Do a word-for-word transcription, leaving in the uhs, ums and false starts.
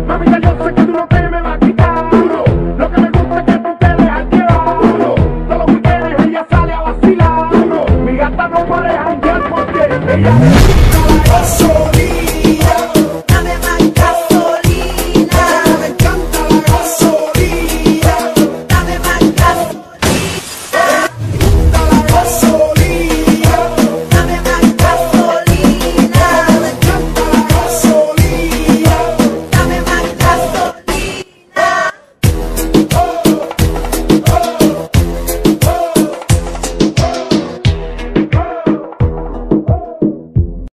Mamita, yo sé que tú no te me vas a quitar. Duro. Lo que me gusta es que tú te dejas llevar. Duro. Todos los weekends ella sale a vacilar. Duro. Mi gata no para de janguear porque ella le gusta la gasolina.